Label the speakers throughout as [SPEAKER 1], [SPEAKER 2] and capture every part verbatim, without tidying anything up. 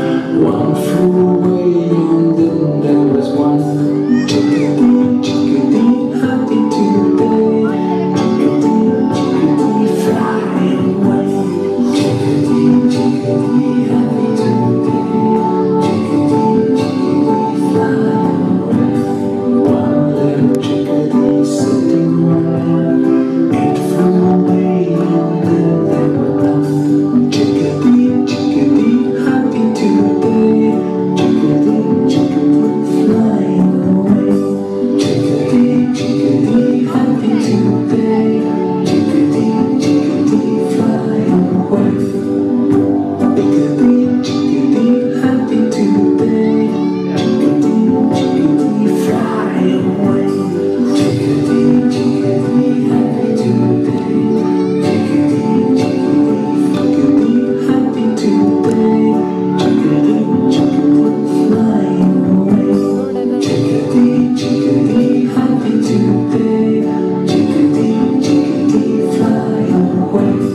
[SPEAKER 1] One flew away and then there was one. Chickadee, chickadee, happy today. Chickadee, chickadee, fly away. Chickadee, chickadee, happy today. Chickadee, chickadee, fly away. One little chickadee sitting on it flew away and then there were none. Chickadee, chickadee, happy today. Chickadee, chickadee, flying away. Chickadee, chickadee, happy today. Chickadee, chickadee, flying away. Chickadee, chickadee, happy today. Chickadee, chickadee, fly away. Chickadee, chickadee, happy today. Chickadee, chickadee, happy today. Chickadee, chickadee, flying away. Chickadee, chickadee, happy today. Chickadee, chickadee, flying away.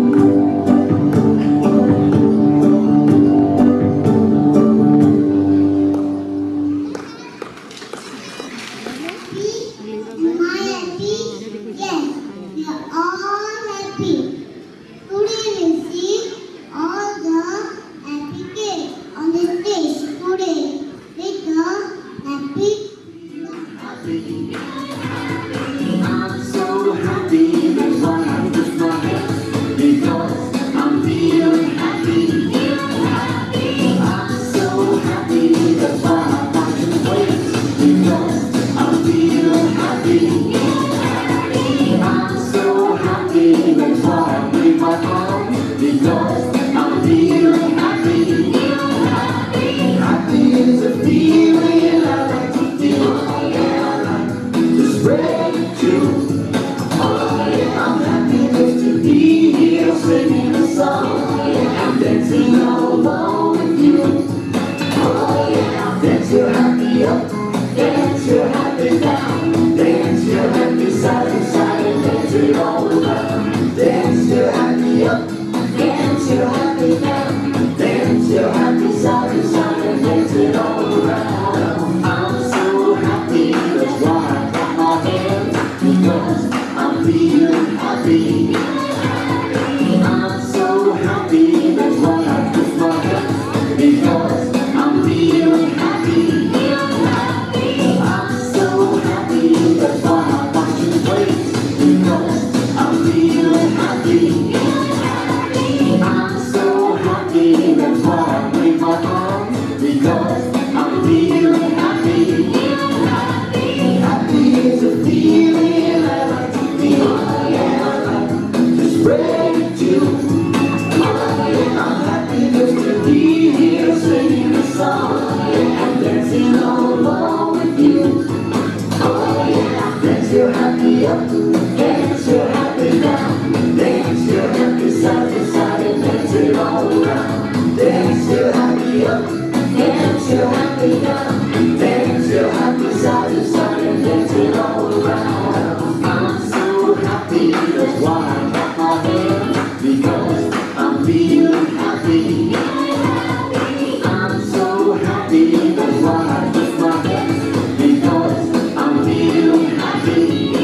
[SPEAKER 2] Am I happy? Yes, we are all happy. Today we see all the happy kids on the stage today with the happy.
[SPEAKER 1] I'm so happy, that's why I lift my hands, because I'm feeling happy. I'm so happy, that's why I march in place, because I'm feeling happy. I'm so happy, that's why I wave my arms, because I'm feeling happy. Happy is a feeling I like to feel. Just ready to, oh yeah, I'm happy just to be here singing a song, and dancing all along with you. Oh yeah, dance your happy up, dance your happy down, dance your happy side to side and dance it all around. Dance your happy up, dance your happy down, dance your happy side to side and dance it all around. I'm so happy, that's why I clap my hands, because I'm feeling happy. I'm so happy, that's why I lift my hands, because I'm feeling happy. I'm so happy, that's why I march in place, because I'm feeling happy. I'm so happy, that's why I wave my arms, because I'm feeling happy. Happy is a feeling I like to feel, yeah, just ready to, oh yeah, I'm happy just to be here singing a song, and dancing all along with you. Oh yeah, dance your happy up, dance your happy down, dance your happy side to side and dance it all around. Dance your happy up, dance your happy down, dance your happy side to side and dance it all around. I'm so happy, that's why I clap my hands, because I'm feeling happy. I'm so happy, that's why I lift my hands, because I'm feeling happy.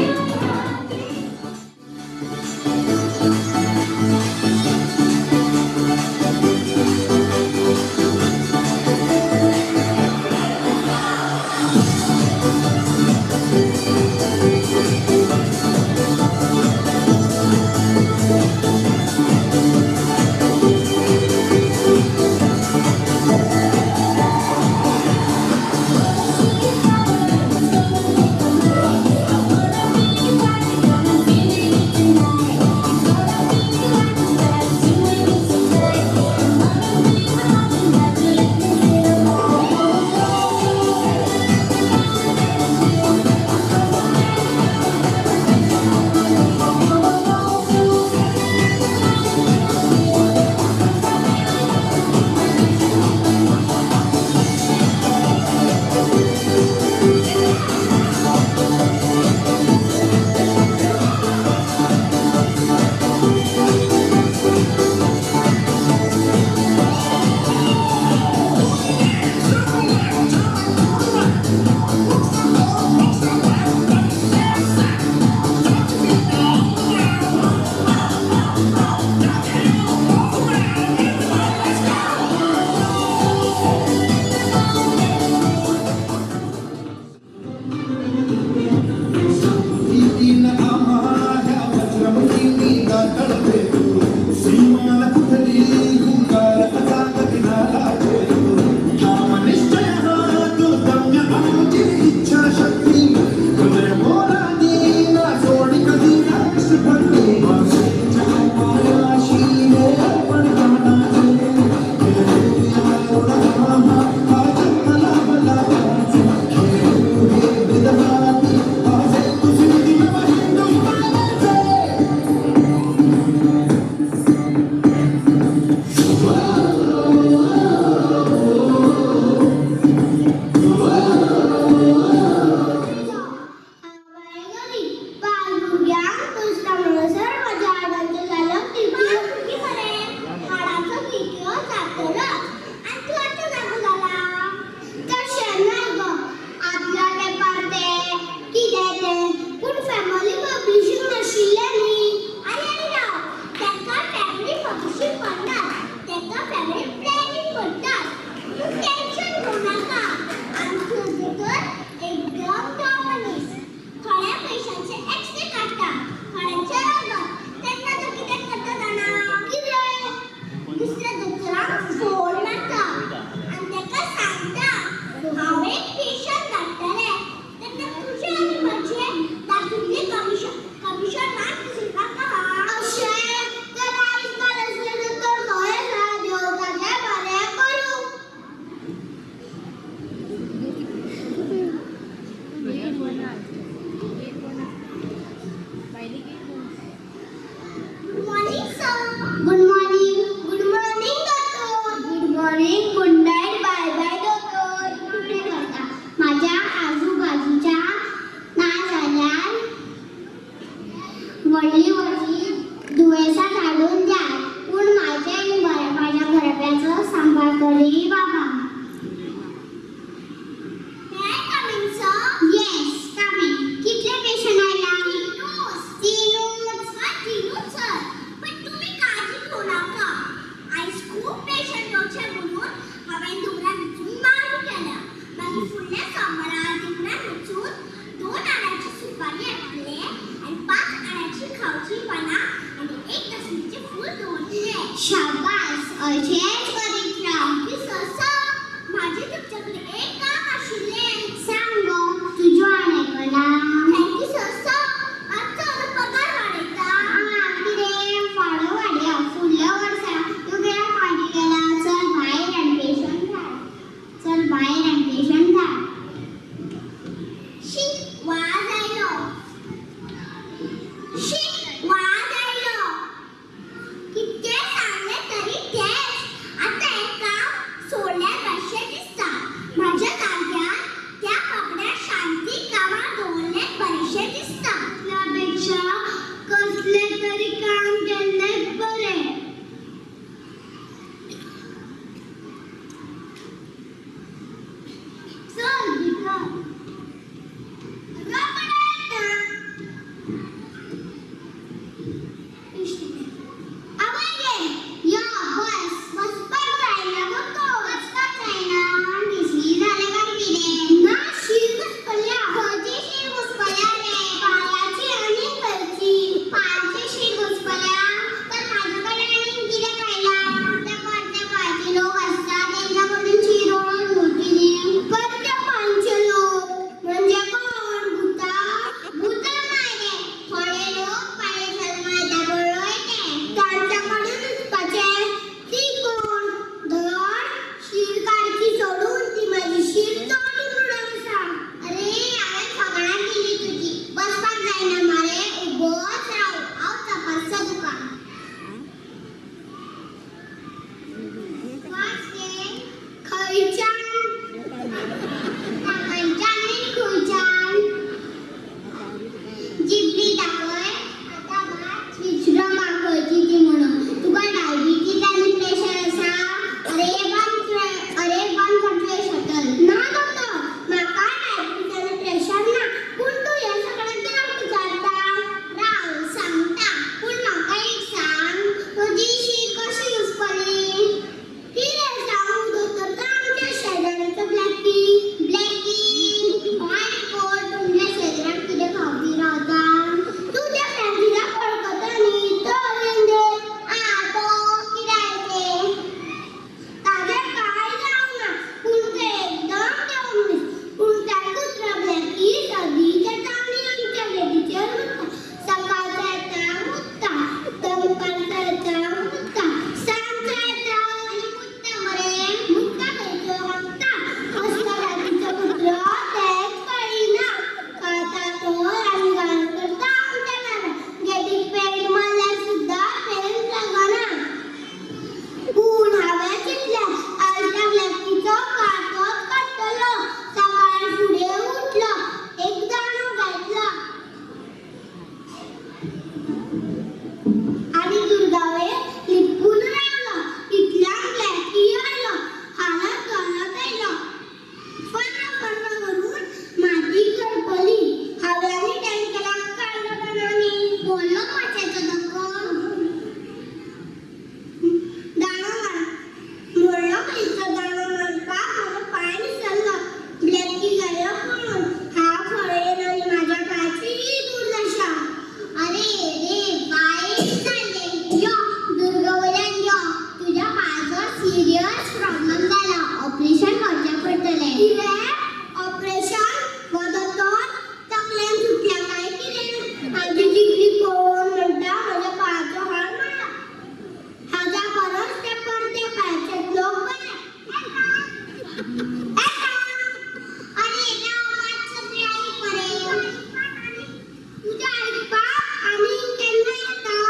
[SPEAKER 2] अरे रामाचं प्याई परे तुझ्या आईपा आम्ही केन्ना येता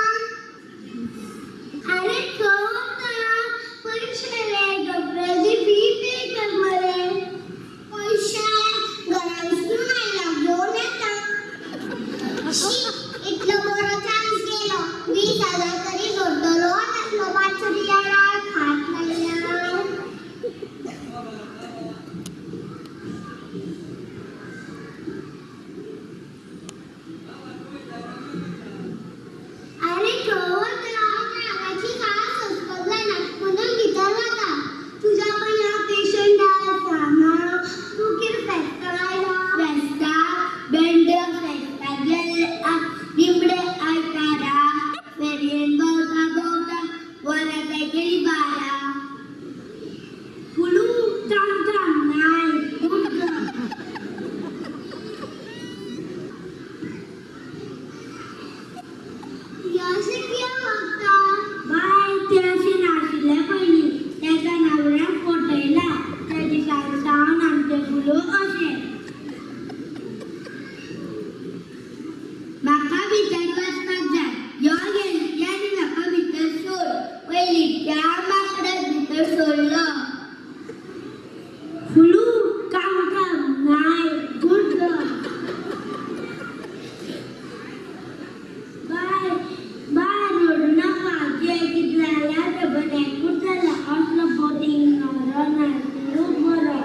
[SPEAKER 2] अरे कोता पैशाले डॉक्टरची फी पे कर मरे पैसा घरातून आयला घेऊन येता इतलं बरं चान्स गेलो वीस हजार तरी जोडलो नसलो पाचशे याला खात नाही अरे कवत रागाची खास असपदला ना म्हणून विचारला तुझा पण या पेशंट आहे सांगा तू किर फेस्ट करायला फेस्टा बेंड फेस्टा गेले लिंबडे आयकारा फेरेन बोलता बोलता वरा काय गेली बारा फुलू काम काम नाही गुड यासे क्या वागता बाय त्याशी नाशिले पहिली त्याचा नवरा पोटायला त्याची सावसावून आमचे फुलो असे माका भितर बसपाक जाय यो गेली याने माका भितर सोड पहिली त्या माकडात भितर सोडलं फुलू काम काम नाही गुड बाय बाय रोड नका जे कितला ते बने कुठला असलं बोटिंग नवरा नाही लोक बरं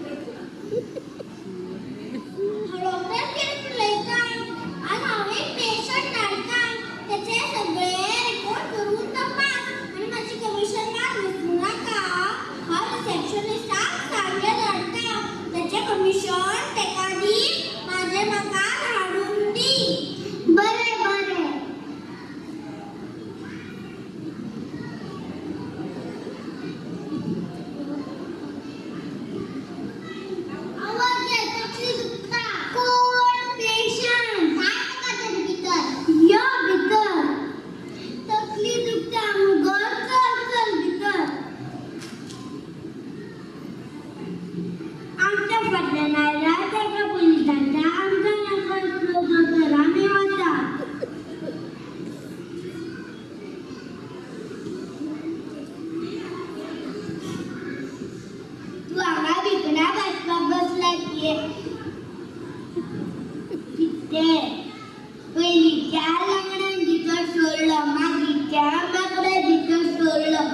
[SPEAKER 2] डॉक्टर केले काय आज हवे पेशंट नाडका त्याचे सगळे रिपोर्ट करून तपास आणि माझी कमिशन मागू नका हा रिसेप्शनिस्ट चांगले नाडका त्याचे कमिशन तेकादी माझे मका धाडून दी बरे बरे आवाज येतो की दुखता कोण पेशंट काय का तरी भीतर या भीतर तकली दुखता मुगर चल चल भीतर आमच्या पडल्या नाही राहता का पोलिसांचा आमचा नंबर लोक करा मी वाचा तू आगा विकणा बसला बसला की तिथे पहिली त्या लग्नात भितर सोडलं मागी त्या माकडे भितर सोडलं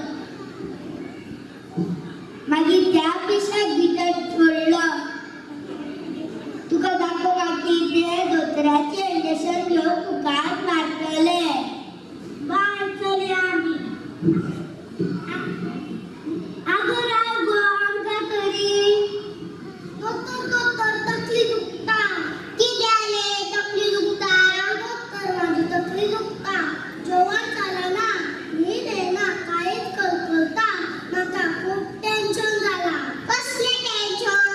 [SPEAKER 2] मागी त्या पिशाक भितर सोडलं तुका दाखव की ते धोत्राचे इंजेक्शन घेऊन तुका मारतले बाय चले आम्ही अगं राव गो आमका तरी डॉक्टर डॉक्टर तकली दुखता किती आले तकली दुखता डॉक्टर माझी तकली दुखता जेवण झालं ना मी नाही ना काहीच कळकळता माका खूप टेन्शन झाला कसले टेन्शन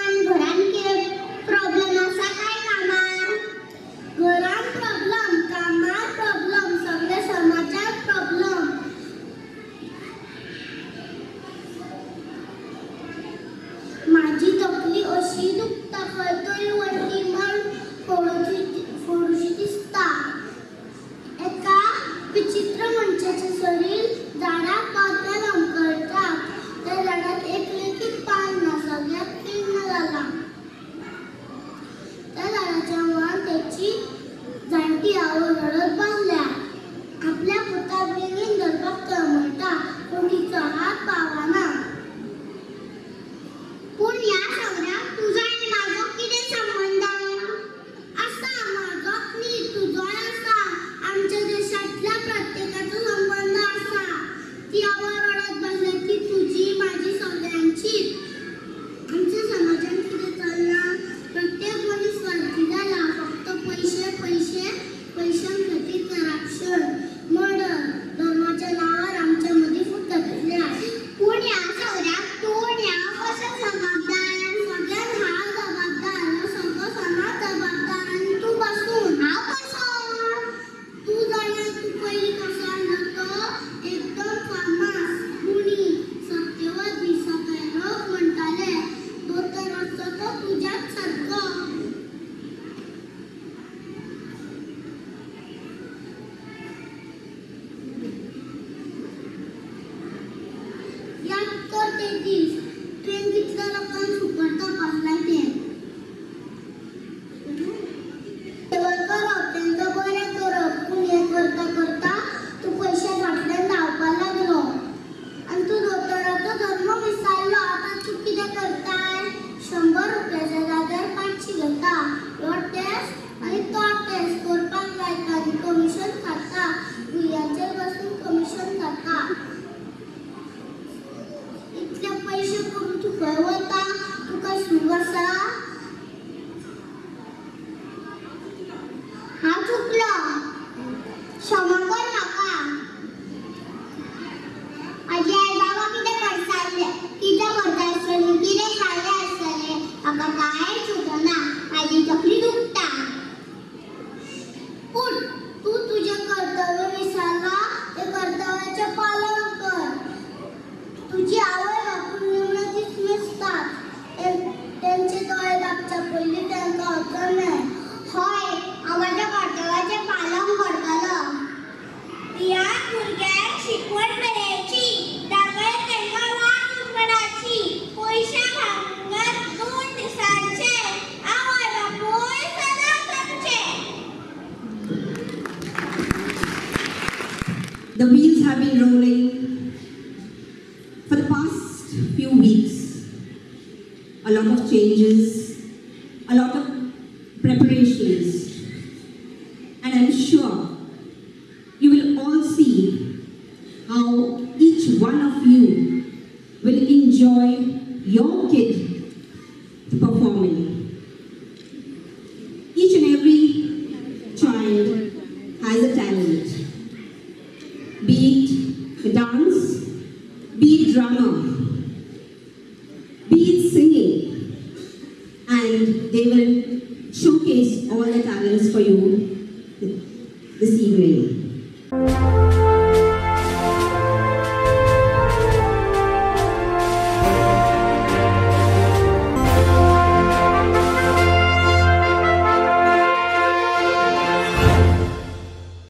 [SPEAKER 2] पहिले त्यांचा अर्थ नाही होय आमच्या कर्तव्याचे पालन करतलो या भुरग्याक शिकवण मेळची ताका तेंका वाट उगडाची पैशा भांगर दोन दिसांचे आवय बापूय सदा तुमचे.
[SPEAKER 3] The wheels have been rolling for the past few weeks. A lot of changes, a lot of preparations, and I'm sure you will all see how each one of you will enjoy your kid performing. Each and every child has a talent. Be it the dance, be it drama, be it singing, and they will showcase all the talents for you this evening.